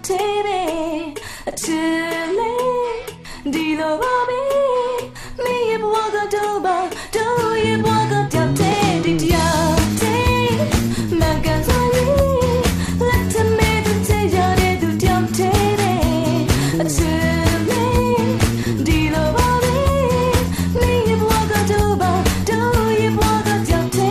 tere chile dilo baby me ye boga doba do ye boga dote di dia te magan sari let me te yare du dia tere chile dilo baby me ye boga doba do ye boga dote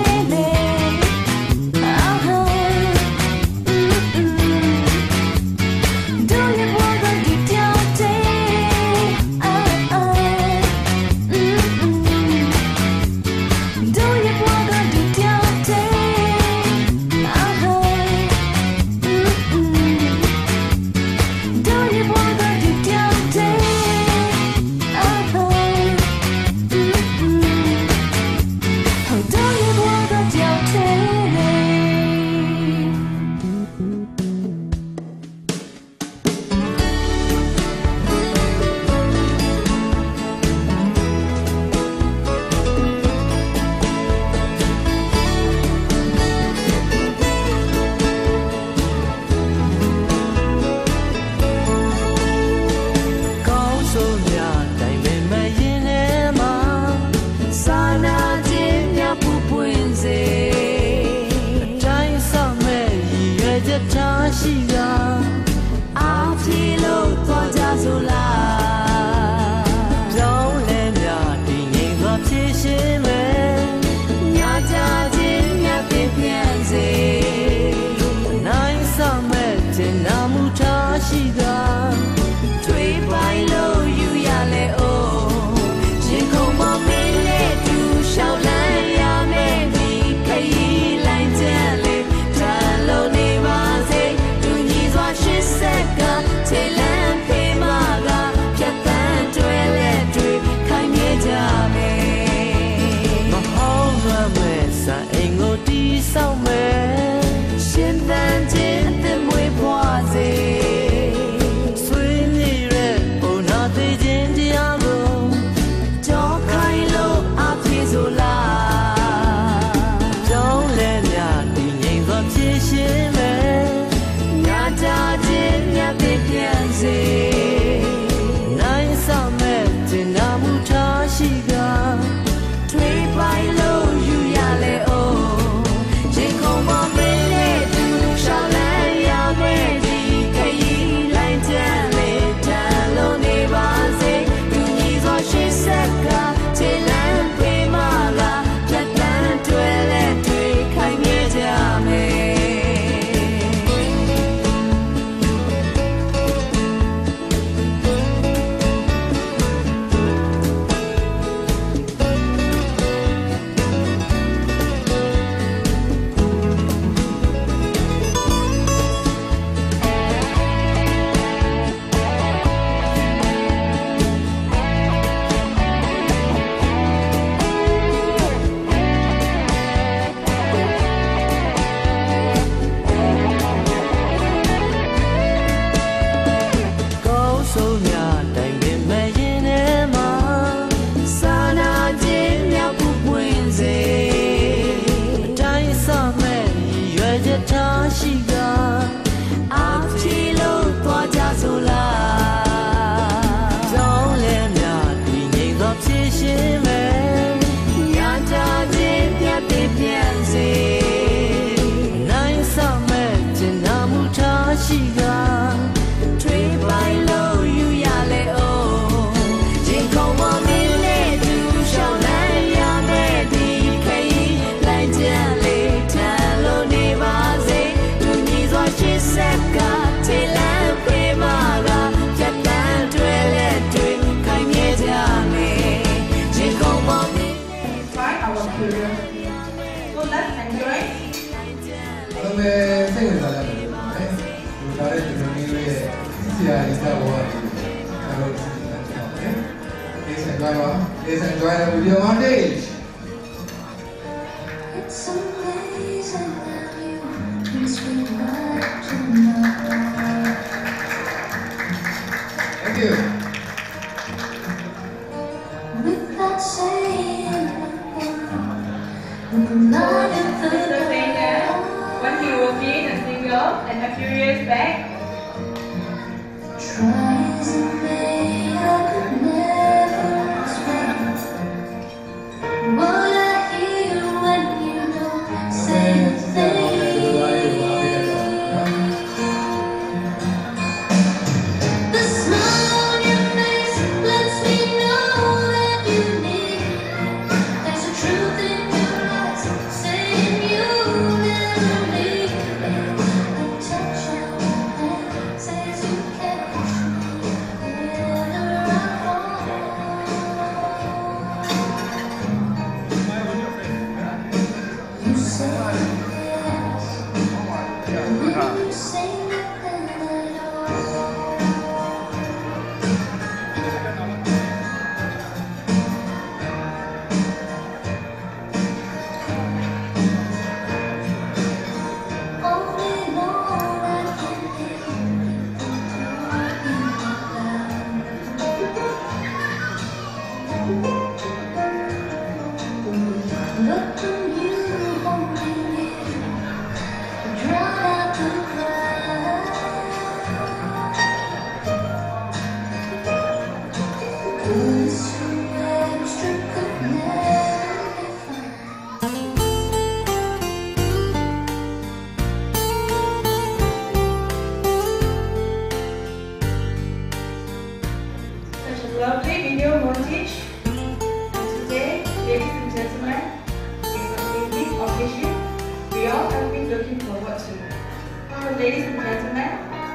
Please enjoy the video montage. It's amazing that you treat me right tonight. Thank you. Without saying the night of the When he was being a single and a few years back, Didn't say nothing at all. Only know I can hear people talking loud. Look at you holding it, drown out the crowd. 'Cause some extra could never be found. Such a lovely video montage. And today, ladies and gentlemen, is a unique occasion we all have been looking forward to. So, ladies and gentlemen,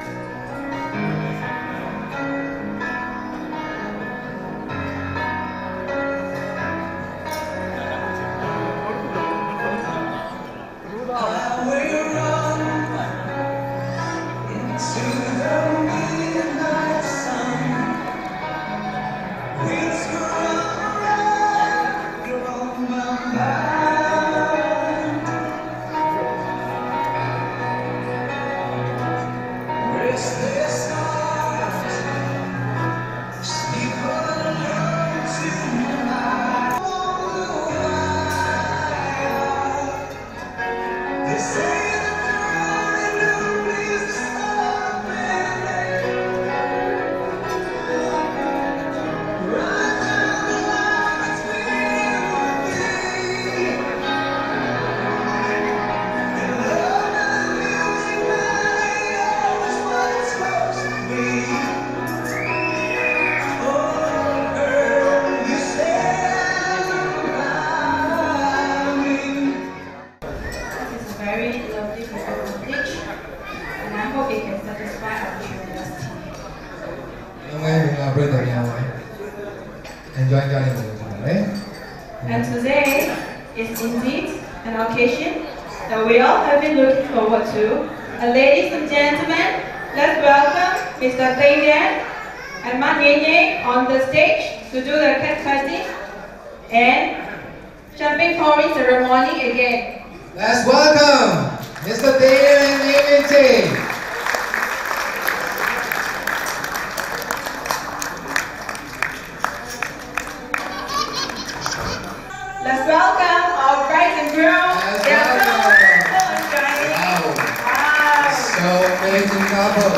this is a very lovely video montage, and I hope it can satisfy our curiosity. ငယ်ငယ်ပြည့်တယ်များပါ enjoy ကြတယ်လို့ပြောတယ် And today is indeed an occasion that we all have been looking forward to. And ladies and gentlemen, let's welcome Mr. Tayden and Ma Yenye on the stage to do the cat cutting and champagne pouring ceremony again. Let's welcome Mr. Taylor and Amy Tay. Let's welcome our bride and groom. Let's They are so welcome. shining. Wow. Wow. So amazing couple.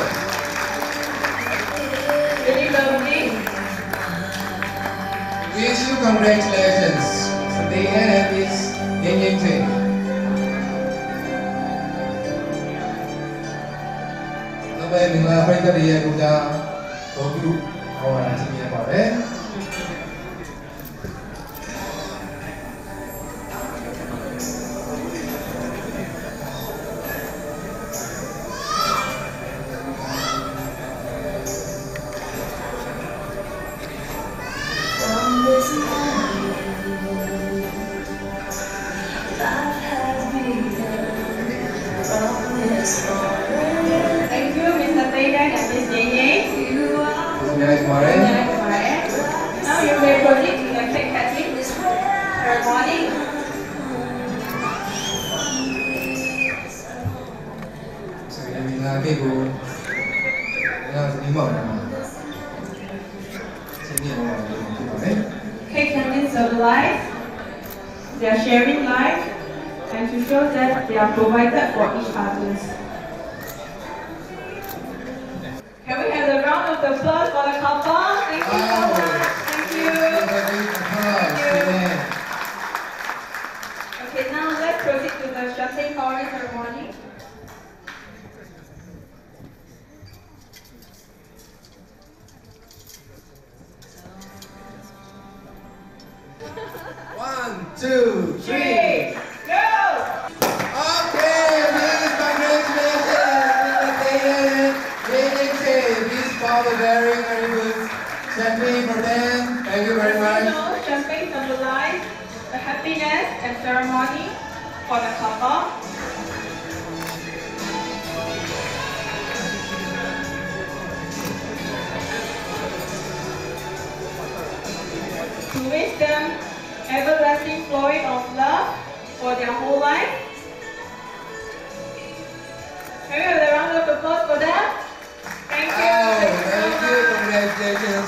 Really lovely. Wish you congratulations, Mr. Taylor and Miss Amy Tay. Now, we will bring the real Buddha for you. Our team about it. From this morning, life has begun. From this morning, Thank you, Mr. Tayden and Miss Yenye. you are Nice, Maren. Now you may proceed to the cake cutting ceremony. So, we will be going. Cake cutting symbolize they are sharing life and to show that they are provided for each other. Can we have a round of applause for the couple? Thank you so much. Thank you. Okay, now let's proceed to the champagne pouring ceremony. One, two, three. Go! Okay, please congratulations, Mr. Taylor. Please for the very, very good champagne for them. Thank you very much. Champagne symbolize the happiness and ceremony for the couple. showing of love for their whole life. Can we have a round of applause for them? Thank you. Thank you. Congratulations.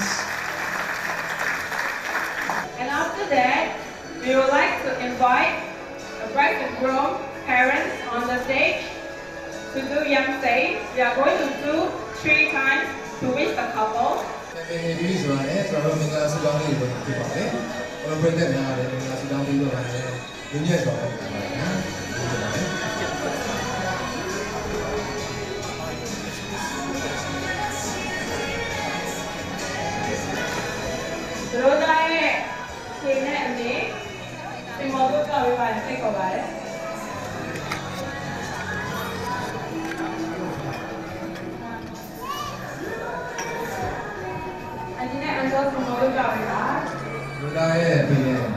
And after that, we would like to invite the bride and groom parents on the stage to do Young Say. We are going to do 3 times to wish the couple. Maybe so, so I'm going to sit down here. I'm going to sit down here. Rodae, Kine and me, in Moldova, we might think about it. And Kine and us from Moldova, we are. Rodae,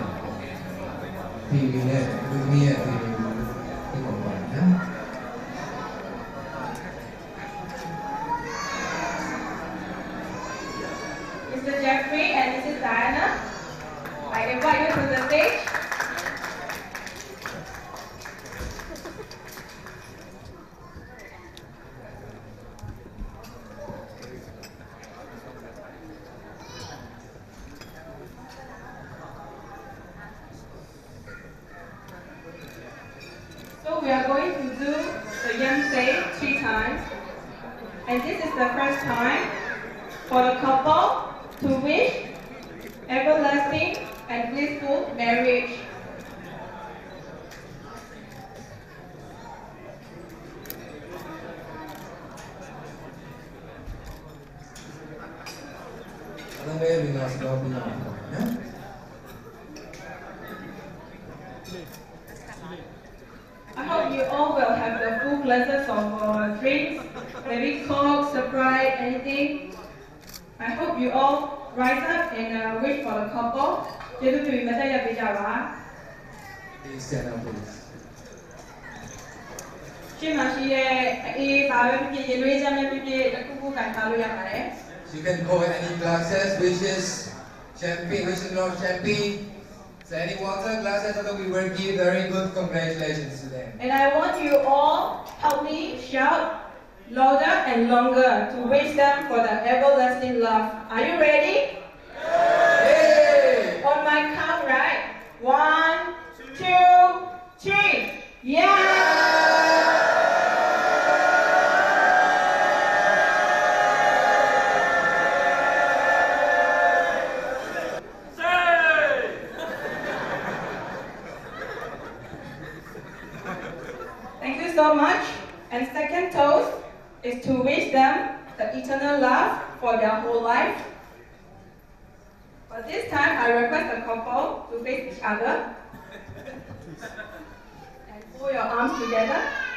with me, Mr. Jeffrey and Mrs. Diana, I invite you to the stage. So we are going to do the Young Say 3 times. And this is the first time for the couple to wish everlasting and blissful marriage. I hope you all will have the full glasses of drinks, maybe Coke, Sprite, anything. I hope you all rise up and wish for the couple. Please stand up, please. ရှင်းမရှိတဲ့အေးစာပဲဖြစ်ဖြစ်ရေနွေးချမ်းပဲဖြစ်ဖြစ်တစ်ခုခုကန်ထားလို့ရပါတယ် You can go in any glasses, which is champagne, which is not champagne. So any water glasses, so we will give very good congratulations to them. And I want you all help me shout louder and longer to wish them for the everlasting love. Are you ready? Hey! On my count, right? 1, 2, 3. Yeah! Thank you so much. And second toast is to wish them the eternal love for their whole life. But this time, I request the couple to face each other and pull your arms together.